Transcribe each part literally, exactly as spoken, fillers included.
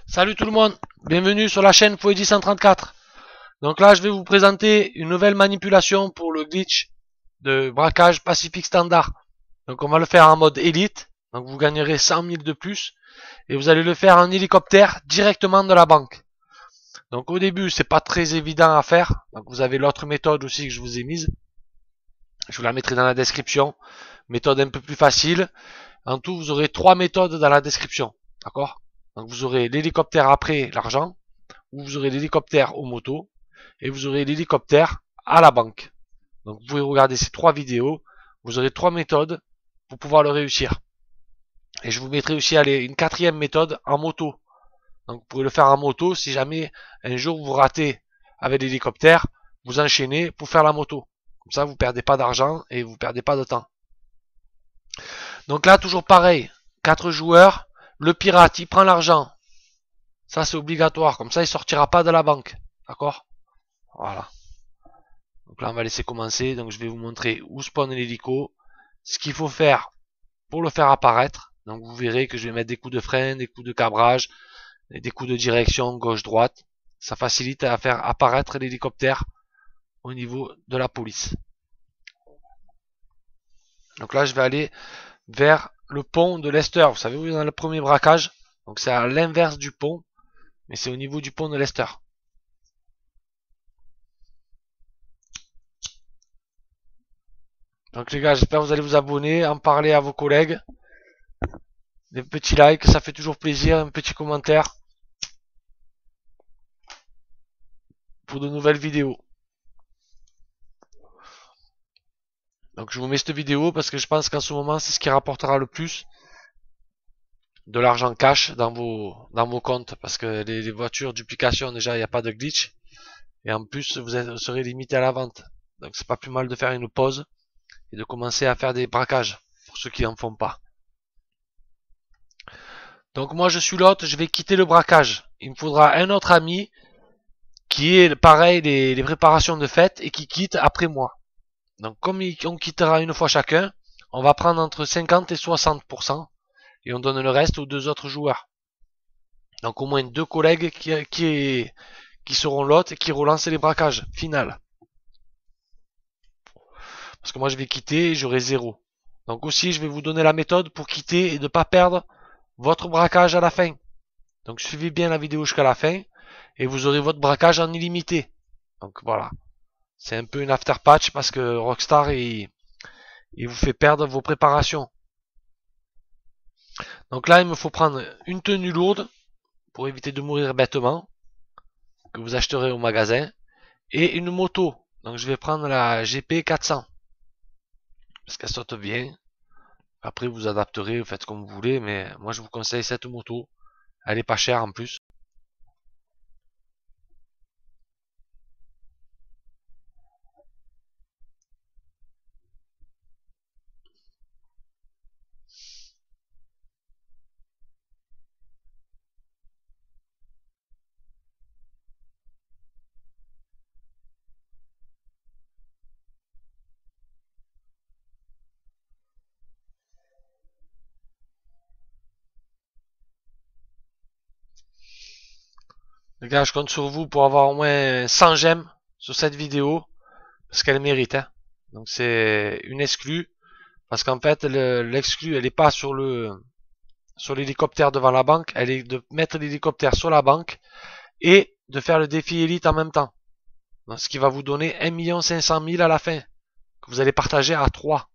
Salut tout le monde, bienvenue sur la chaîne Fouedi cent trente-quatre. Donc là je vais vous présenter une nouvelle manipulation pour le glitch de braquage Pacific Standard. Donc on va le faire en mode élite, donc vous gagnerez cent mille de plus. Et vous allez le faire en hélicoptère directement de la banque. Donc au début c'est pas très évident à faire, donc vous avez l'autre méthode aussi que je vous ai mise. Je vous la mettrai dans la description, méthode un peu plus facile. En tout vous aurez trois méthodes dans la description, d'accord? Donc vous aurez l'hélicoptère après l'argent, ou vous aurez l'hélicoptère aux motos, et vous aurez l'hélicoptère à la banque. Donc vous pouvez regarder ces trois vidéos, vous aurez trois méthodes pour pouvoir le réussir. Et je vous mettrai aussi allez, une quatrième méthode en moto. Donc vous pouvez le faire en moto si jamais un jour vous ratez avec l'hélicoptère, vous enchaînez pour faire la moto. Comme ça vous perdez pas d'argent et vous perdez pas de temps. Donc là toujours pareil, quatre joueurs. Le pirate, il prend l'argent. Ça, c'est obligatoire. Comme ça, il sortira pas de la banque. D'accord? Voilà. Donc là, on va laisser commencer. Donc, je vais vous montrer où spawn l'hélico. Ce qu'il faut faire pour le faire apparaître. Donc, vous verrez que je vais mettre des coups de frein, des coups de cabrage, et des coups de direction gauche-droite. Ça facilite à faire apparaître l'hélicoptère au niveau de la police. Donc là, je vais aller vers le pont de Leicester. Vous savez où est dans le premier braquage? Donc c'est à l'inverse du pont, mais c'est au niveau du pont de Leicester. Donc les gars, j'espère que vous allez vous abonner, en parler à vos collègues. Des petits likes, ça fait toujours plaisir, un petit commentaire pour de nouvelles vidéos. Donc je vous mets cette vidéo parce que je pense qu'en ce moment c'est ce qui rapportera le plus de l'argent cash dans vos dans vos comptes, parce que les, les voitures duplication déjà il n'y a pas de glitch, et en plus vous, êtes, vous serez limité à la vente. Donc c'est pas plus mal de faire une pause et de commencer à faire des braquages pour ceux qui n'en font pas. Donc moi je suis l'hôte, je vais quitter le braquage. Il me faudra un autre ami qui est pareil les, les préparations de fête et qui quitte après moi. Donc comme on quittera une fois chacun, on va prendre entre cinquante et soixante pour cent et on donne le reste aux deux autres joueurs. Donc au moins deux collègues qui, qui, qui seront l'hôte et qui relancent les braquages final. Parce que moi je vais quitter et j'aurai zéro. Donc aussi je vais vous donner la méthode pour quitter et ne pas perdre votre braquage à la fin. Donc suivez bien la vidéo jusqu'à la fin et vous aurez votre braquage en illimité. Donc voilà. C'est un peu une after patch parce que Rockstar il, il vous fait perdre vos préparations. Donc là il me faut prendre une tenue lourde pour éviter de mourir bêtement, que vous acheterez au magasin, et une moto. Donc je vais prendre la G P quatre cents parce qu'elle saute bien. Après vous adapterez, vous faites comme vous voulez, mais moi je vous conseille cette moto. Elle est pas chère en plus. Les gars, je compte sur vous pour avoir au moins cent j'aime sur cette vidéo, parce qu'elle mérite. Hein. Donc c'est une exclue, parce qu'en fait l'exclue elle est pas sur le sur l'hélicoptère devant la banque, elle est de mettre l'hélicoptère sur la banque et de faire le défi élite en même temps. Donc, ce qui va vous donner un million cinq cent mille à la fin, que vous allez partager à trois.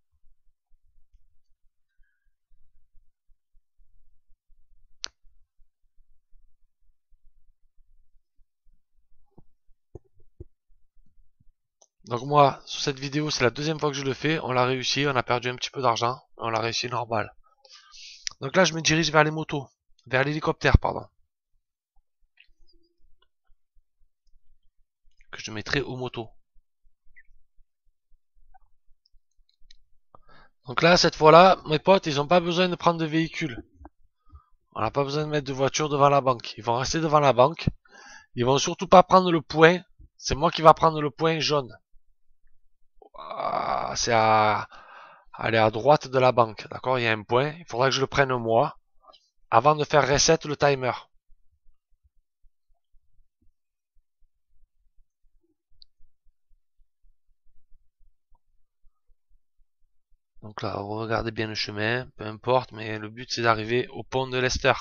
Donc moi, sur cette vidéo, c'est la deuxième fois que je le fais. On l'a réussi, on a perdu un petit peu d'argent. On l'a réussi normal. Donc là, je me dirige vers les motos. Vers l'hélicoptère, pardon. Que je mettrai aux motos. Donc là, cette fois-là, mes potes, ils n'ont pas besoin de prendre de véhicule. On n'a pas besoin de mettre de voiture devant la banque. Ils vont rester devant la banque. Ils vont surtout pas prendre le point. C'est moi qui va prendre le point jaune. Ah, c'est à... aller à droite de la banque. D'accord? Il y a un point. Il faudra que je le prenne moi. Avant de faire reset le timer. Donc là, regardez bien le chemin, peu importe, mais le but c'est d'arriver au pont de Leicester.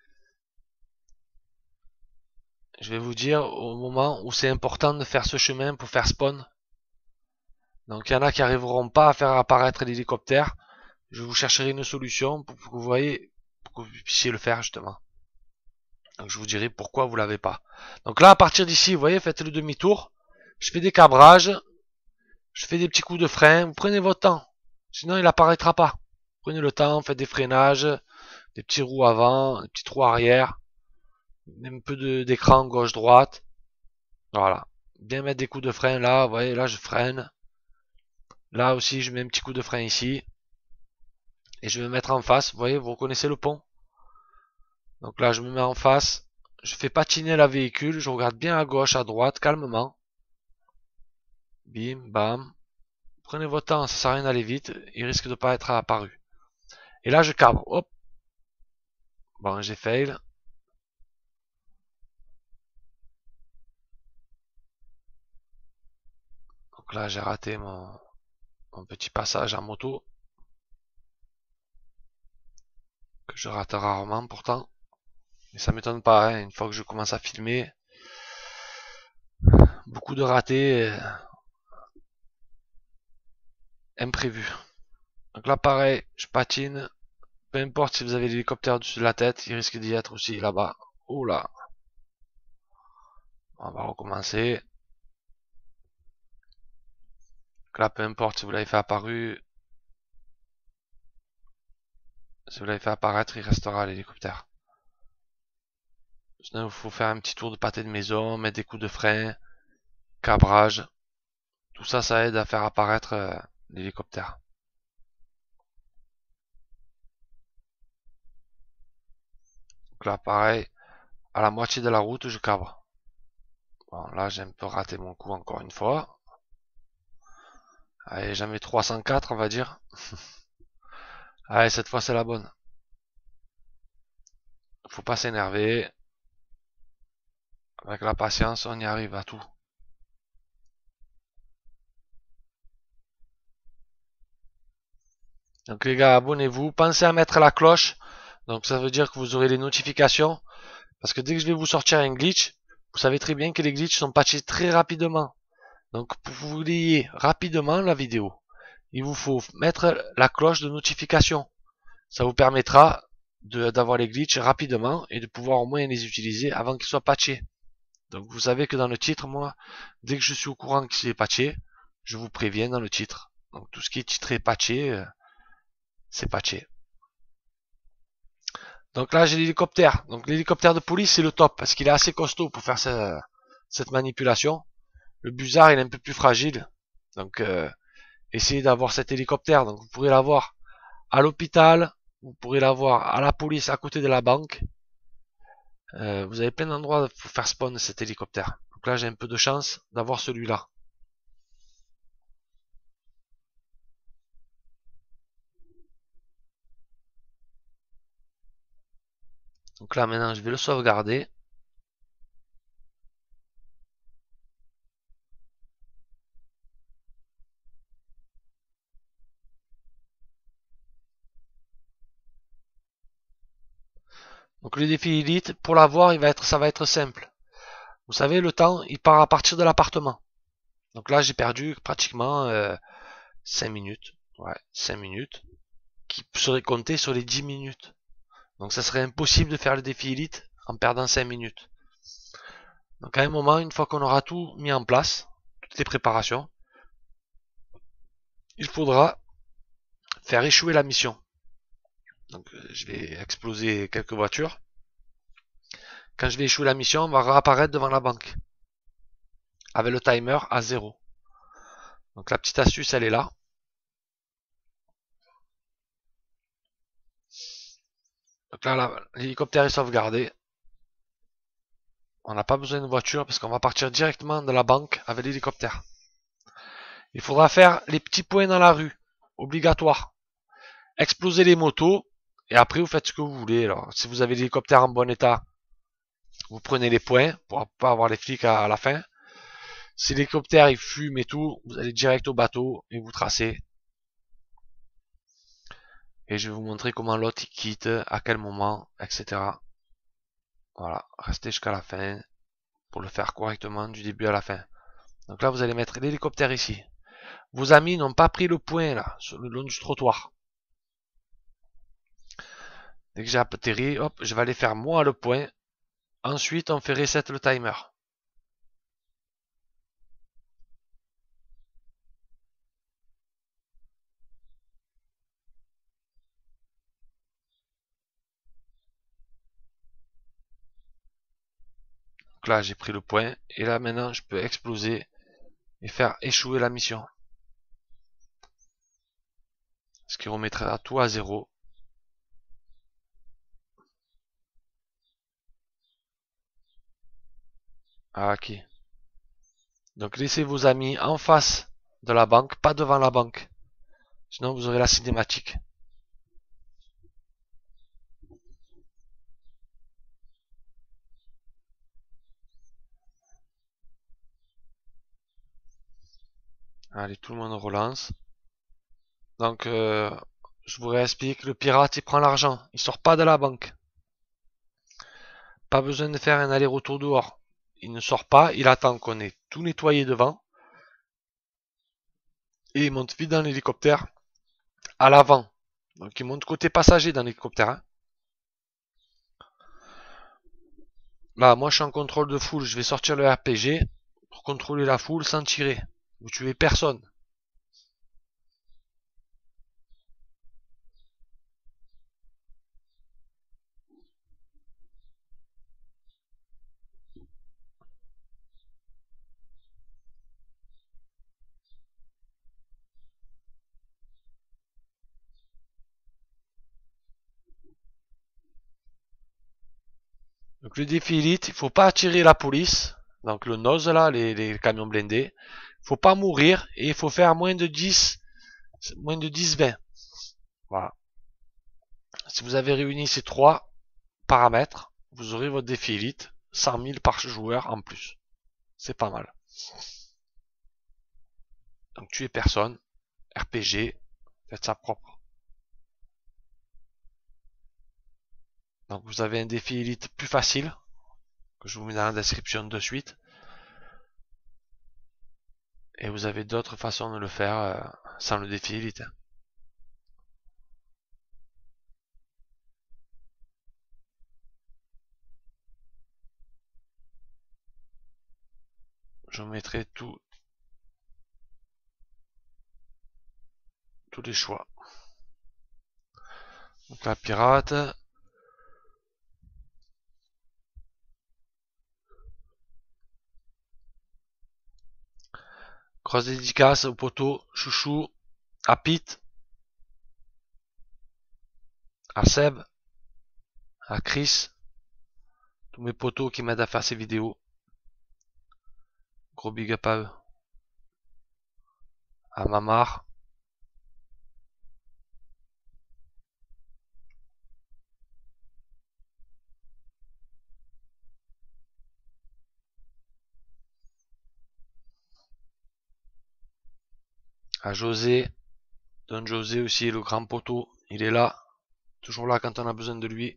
Je vais vous dire au moment où c'est important de faire ce chemin pour faire spawn. Donc il y en a qui n'arriveront pas à faire apparaître l'hélicoptère. Je vous chercherai une solution pour que vous voyez, pour que vous puissiez le faire justement. Donc je vous dirai pourquoi vous l'avez pas. Donc là, à partir d'ici, vous voyez, faites le demi-tour. Je fais des cabrages. Je fais des petits coups de frein. Vous prenez votre temps. Sinon, il apparaîtra pas. Prenez le temps, faites des freinages, des petits roues avant, des petits trous arrière, un peu d'écran gauche-droite. Voilà. Bien mettre des coups de frein là. Vous voyez, là, je freine. Là aussi, je mets un petit coup de frein ici. Et je vais me mettre en face. Vous voyez, vous reconnaissez le pont. Donc là, je me mets en face. Je fais patiner la véhicule. Je regarde bien à gauche, à droite, calmement. Bim, bam. Prenez votre temps, ça sert à rien d'aller vite. Il risque de pas être apparu. Et là, je cabre. Hop. Bon, j'ai fail. Donc là, j'ai raté mon, mon petit passage en moto. Que je rate rarement pourtant. Mais ça m'étonne pas, hein, une fois que je commence à filmer. Beaucoup de ratés euh, imprévus. Donc là, pareil, je patine. Peu importe si vous avez l'hélicoptère au-dessus de la tête, il risque d'y être aussi là-bas. Oh là. On va recommencer. Donc là, peu importe si vous l'avez fait apparu. Si vous l'avez fait apparaître, il restera l'hélicoptère. Sinon, il faut faire un petit tour de pâté de maison, mettre des coups de frein, cabrage. Tout ça, ça aide à faire apparaître euh, l'hélicoptère. Donc là, pareil, à la moitié de la route, je cabre. Bon, là, j'ai un peu raté mon coup encore une fois. Allez, j'en mets trois cent quatre, on va dire. Allez, cette fois, c'est la bonne. Faut pas s'énerver. Avec la patience, on y arrive à tout. Donc les gars, abonnez-vous. Pensez à mettre la cloche. Donc ça veut dire que vous aurez les notifications. Parce que dès que je vais vous sortir un glitch, vous savez très bien que les glitches sont patchés très rapidement. Donc pour que vous l'ayez rapidement la vidéo, il vous faut mettre la cloche de notification. Ça vous permettra d'avoir les glitches rapidement et de pouvoir au moins les utiliser avant qu'ils soient patchés. Donc vous savez que dans le titre, moi, dès que je suis au courant qu'il est patché, je vous préviens dans le titre. Donc tout ce qui est titré patché, c'est patché. Donc là j'ai l'hélicoptère. Donc l'hélicoptère de police c'est le top parce qu'il est assez costaud pour faire ce, cette manipulation. Le Busard il est un peu plus fragile. Donc euh, essayez d'avoir cet hélicoptère. Donc vous pourrez l'avoir à l'hôpital, vous pourrez l'avoir à la police à côté de la banque. Euh, vous avez plein d'endroits pour faire spawn cet hélicoptère. Donc là j'ai un peu de chance d'avoir celui-là. Donc là maintenant je vais le sauvegarder. Donc le défi élite, pour l'avoir, il va être, ça va être simple. Vous savez, le temps, il part à partir de l'appartement. Donc là, j'ai perdu pratiquement euh, cinq minutes. Ouais, cinq minutes. Qui seraient comptées sur les dix minutes. Donc ça serait impossible de faire le défi élite en perdant cinq minutes. Donc à un moment, une fois qu'on aura tout mis en place, toutes les préparations, il faudra faire échouer la mission. Donc je vais exploser quelques voitures. Quand je vais échouer la mission, on va réapparaître devant la banque. Avec le timer à zéro. Donc la petite astuce, elle est là. Donc là, l'hélicoptère est sauvegardé. On n'a pas besoin de voiture parce qu'on va partir directement de la banque avec l'hélicoptère. Il faudra faire les petits points dans la rue. Obligatoire. Exploser les motos. Et après, vous faites ce que vous voulez. Alors, si vous avez l'hélicoptère en bon état, vous prenez les points pour pas avoir les flics à, à la fin. Si l'hélicoptère il fume et tout, vous allez direct au bateau et vous tracez. Et je vais vous montrer comment l'autre il quitte, à quel moment, et cetera. Voilà, restez jusqu'à la fin pour le faire correctement du début à la fin. Donc là, vous allez mettre l'hélicoptère ici. Vos amis n'ont pas pris le point là, sur le long du trottoir. Dès que j'ai atterri, hop, je vais aller faire moi le point. Ensuite, on fait reset le timer. Donc là, j'ai pris le point. Et là, maintenant, je peux exploser et faire échouer la mission. Ce qui remettra tout à zéro. Ah, ok. Donc laissez vos amis en face de la banque, pas devant la banque. Sinon, vous aurez la cinématique. Allez, tout le monde relance. Donc, euh, je vous réexplique. Le pirate, il prend l'argent. Il sort pas de la banque. Pas besoin de faire un aller-retour dehors. Il ne sort pas. Il attend qu'on ait tout nettoyé devant. Et il monte vite dans l'hélicoptère. À l'avant. Donc, il monte côté passager dans l'hélicoptère. Hein. Là, moi, je suis en contrôle de foule. Je vais sortir le R P G pour contrôler la foule sans tirer. Vous tuez personne. Donc le défi élite, il faut pas attirer la police. Donc le nose là, les, les camions blindés. Il faut pas mourir et il faut faire moins de dix, moins de dix vingt. Voilà. Si vous avez réuni ces trois paramètres, vous aurez votre défi élite. cent mille par joueur en plus. C'est pas mal. Donc tuez personne. R P G. Faites ça propre. Donc vous avez un défi élite plus facile. Que je vous mets dans la description de suite. Et vous avez d'autres façons de le faire euh, sans le défi élite. Je mettrai tout, tous les choix. Donc la pirate. Grosse dédicace au poteau, Chouchou, à Pete, à Seb, à Chris, tous mes potos qui m'aident à faire ces vidéos. Gros big up à eux. À Mamar. À José. Don José aussi, le grand poteau. Il est là. Toujours là quand on a besoin de lui.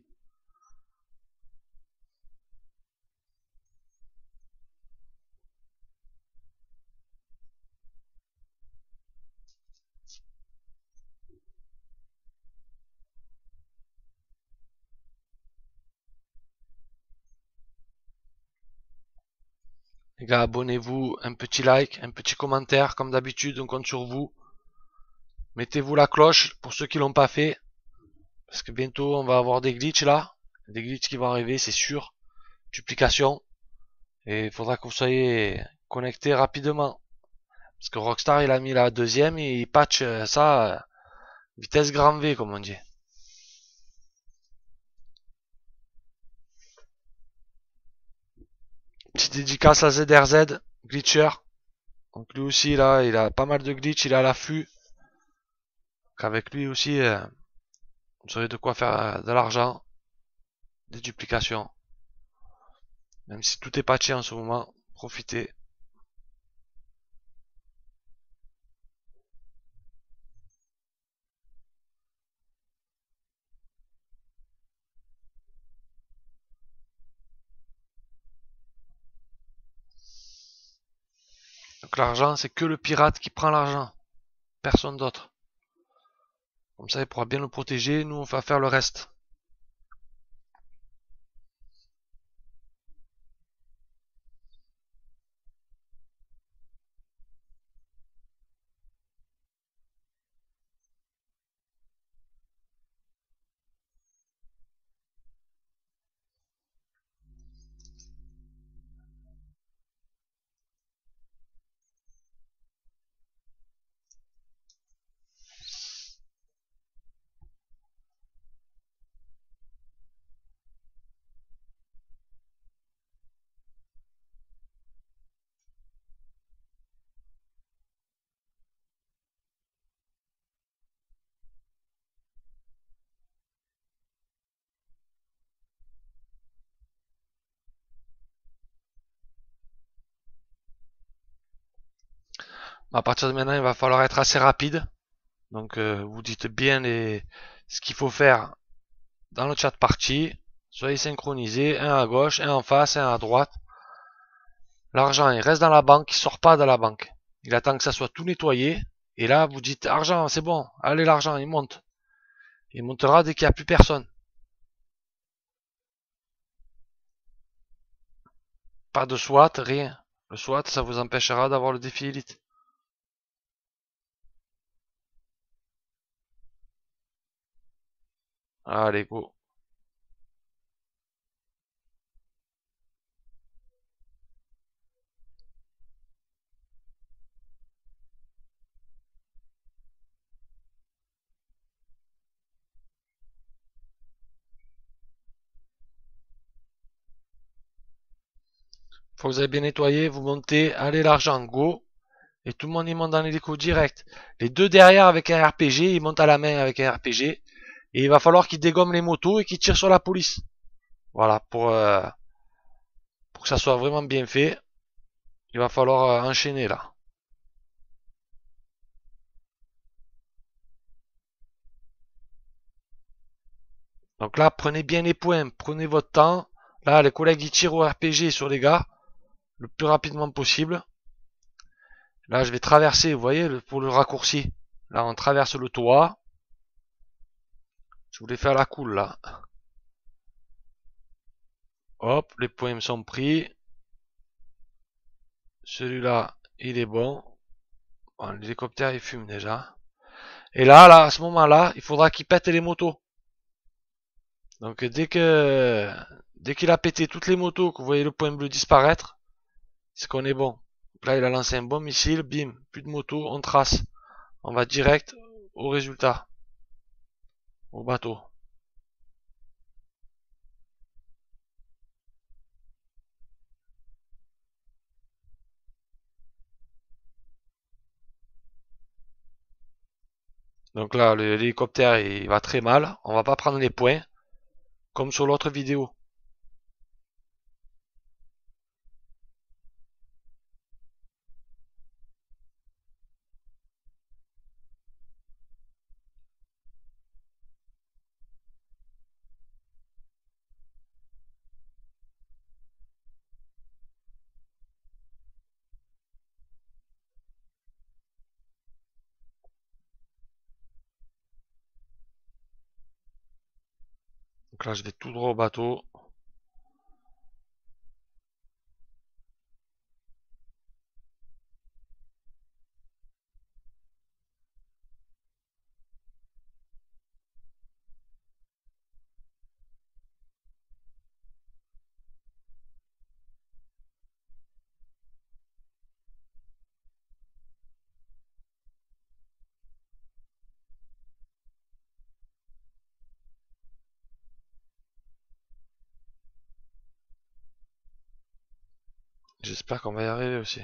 Les gars, abonnez-vous, un petit like, un petit commentaire, comme d'habitude, on compte sur vous. Mettez-vous la cloche pour ceux qui l'ont pas fait. Parce que bientôt, on va avoir des glitches là. Des glitches qui vont arriver, c'est sûr. Duplication. Et il faudra que vous soyez connectés rapidement. Parce que Rockstar, il a mis la deuxième et il patch ça vitesse grand V, comme on dit. Petite dédicace à Z R Z, Glitcher. Donc lui aussi, là, il a pas mal de glitch, il est à l'affût. Avec lui aussi, euh, vous aurez de quoi faire de l'argent. Des duplications. Même si tout est patché en ce moment, profitez. Donc l'argent, c'est que le pirate qui prend l'argent. Personne d'autre. Comme ça, il pourra bien le protéger. Nous, on va faire le reste. À partir de maintenant, il va falloir être assez rapide. Donc, euh, vous dites bien les... ce qu'il faut faire dans le chat party. Soyez synchronisés, un à gauche, un en face, un à droite. L'argent, il reste dans la banque, il sort pas de la banque. Il attend que ça soit tout nettoyé. Et là, vous dites, argent, c'est bon, allez l'argent, il monte. Il montera dès qu'il n'y a plus personne. Pas de SWAT, rien. Le SWAT, ça vous empêchera d'avoir le défi élite. Allez, go. Faut que vous avez bien nettoyé, vous montez, allez l'argent, go. Et tout le monde y monte dans l'hélico direct. Les deux derrière avec un R P G, ils montent à la main avec un R P G. Et il va falloir qu'ils dégomment les motos et qu'ils tirent sur la police. Voilà, pour, euh, pour que ça soit vraiment bien fait, il va falloir euh, enchaîner là. Donc là, prenez bien les points, prenez votre temps. Là, les collègues ils tirent au R P G sur les gars le plus rapidement possible. Là, je vais traverser, vous voyez, pour le raccourci. Là, on traverse le toit. Je voulais faire la cool là. Hop, les points me sont pris. Celui-là, il est bon. Bon, l'hélicoptère, il fume déjà. Et là, là, à ce moment-là, il faudra qu'il pète les motos. Donc dès que dès qu'il a pété toutes les motos, que vous voyez le point bleu disparaître, c'est qu'on est bon. Donc là, il a lancé un bon missile, bim, plus de motos, on trace. On va direct au résultat. Au bateau. Donc là, l'hélicoptère, il va très mal. On va pas prendre les points. Comme sur l'autre vidéo. Donc là, je vais tout droit au bateau. J'espère qu'on va y arriver aussi.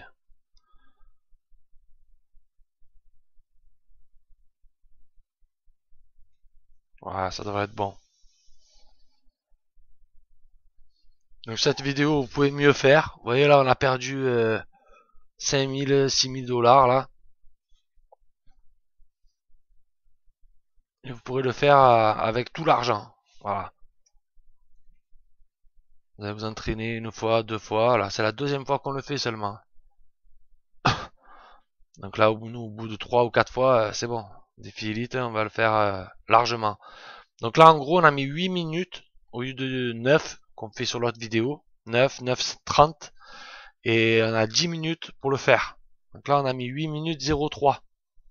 Voilà, ça devrait être bon. Donc cette vidéo, vous pouvez mieux faire. Vous voyez là, on a perdu euh, cinq mille, six mille dollars là. Et vous pourrez le faire euh, avec tout l'argent. Voilà. Vous allez vous entraîner une fois, deux fois. Là, c'est la deuxième fois qu'on le fait seulement. Donc là, au bout, nous, au bout de trois ou quatre fois, euh, c'est bon. Défi élite, on va le faire euh, largement. Donc là, en gros, on a mis huit minutes au lieu de neuf qu'on fait sur l'autre vidéo. neuf, neuf, trente. Et on a dix minutes pour le faire. Donc là, on a mis huit minutes zéro trois.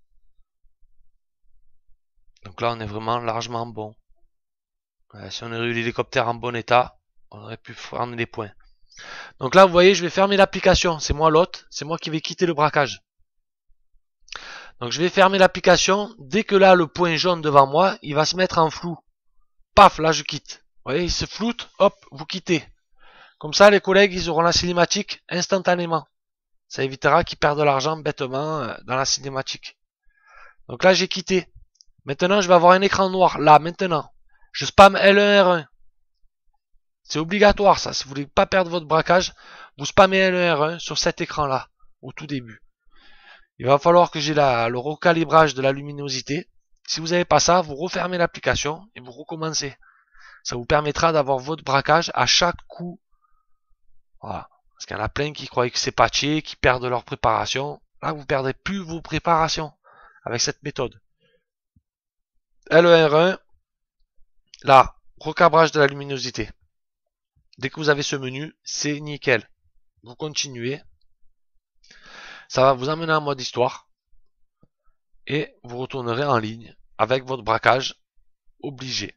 Donc là, on est vraiment largement bon. Euh, si on aurait eu l'hélicoptère en bon état, on aurait pu prendre des points. Donc là, vous voyez, je vais fermer l'application. C'est moi l'hôte. C'est moi qui vais quitter le braquage. Donc je vais fermer l'application. Dès que là, le point jaune devant moi, il va se mettre en flou. Paf, là, je quitte. Vous voyez, il se floute. Hop, vous quittez. Comme ça, les collègues, ils auront la cinématique instantanément. Ça évitera qu'ils perdent de l'argent bêtement dans la cinématique. Donc là, j'ai quitté. Maintenant, je vais avoir un écran noir. Là, maintenant. Je spam L un R un. C'est obligatoire, ça. Si vous voulez pas perdre votre braquage, vous spammez L un R un sur cet écran-là, au tout début. Il va falloir que j'ai le recalibrage de la luminosité. Si vous n'avez pas ça, vous refermez l'application et vous recommencez. Ça vous permettra d'avoir votre braquage à chaque coup. Voilà. Parce qu'il y en a plein qui croient que c'est patché, qui perdent leur préparation. Là, vous ne perdrez plus vos préparations avec cette méthode. L un R un, là, recabrage de la luminosité. Dès que vous avez ce menu, c'est nickel. Vous continuez. Ça va vous amener en mode histoire. Et vous retournerez en ligne avec votre braquage obligé.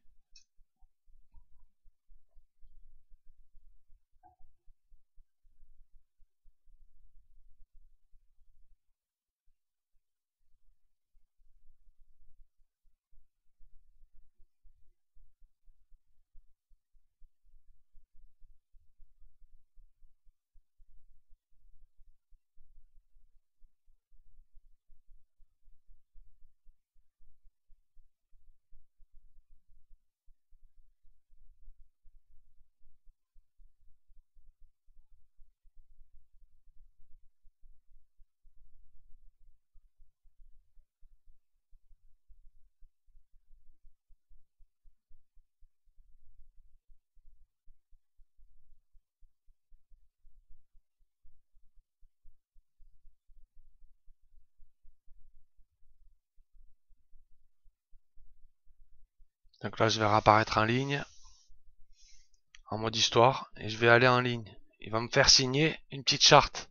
Donc là, je vais réapparaître en ligne, en mode histoire, et je vais aller en ligne. Il va me faire signer une petite charte.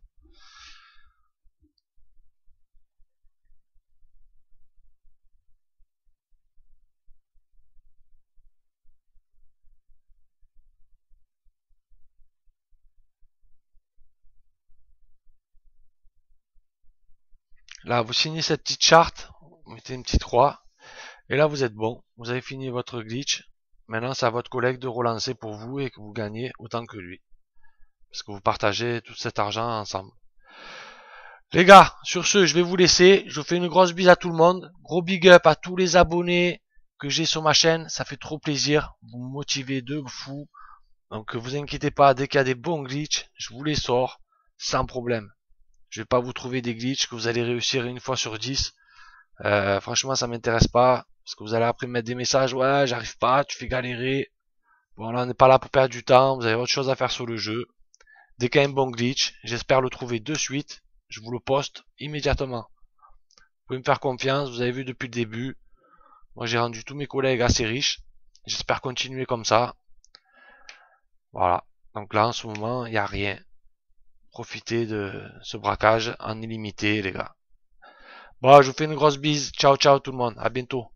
Là, vous signez cette petite charte, vous mettez une petite croix, et là, vous êtes bon. Vous avez fini votre glitch. Maintenant, c'est à votre collègue de relancer pour vous et que vous gagnez autant que lui. Parce que vous partagez tout cet argent ensemble. Les gars, sur ce, je vais vous laisser. Je vous fais une grosse bise à tout le monde. Gros big up à tous les abonnés que j'ai sur ma chaîne. Ça fait trop plaisir. Vous me motivez de fou. Donc, vous inquiétez pas. Dès qu'il y a des bons glitches, je vous les sors sans problème. Je vais pas vous trouver des glitches que vous allez réussir une fois sur dix. Euh, franchement, ça m'intéresse pas. Parce que vous allez après me mettre des messages. Ouais, j'arrive pas, tu fais galérer. Bon, là, on n'est pas là pour perdre du temps. Vous avez autre chose à faire sur le jeu. Dès qu'il y a un bon glitch, j'espère le trouver de suite. Je vous le poste immédiatement. Vous pouvez me faire confiance. Vous avez vu depuis le début. Moi, j'ai rendu tous mes collègues assez riches. J'espère continuer comme ça. Voilà. Donc là, en ce moment, il n'y a rien. Profitez de ce braquage en illimité, les gars. Bon, je vous fais une grosse bise. Ciao, ciao tout le monde. À bientôt.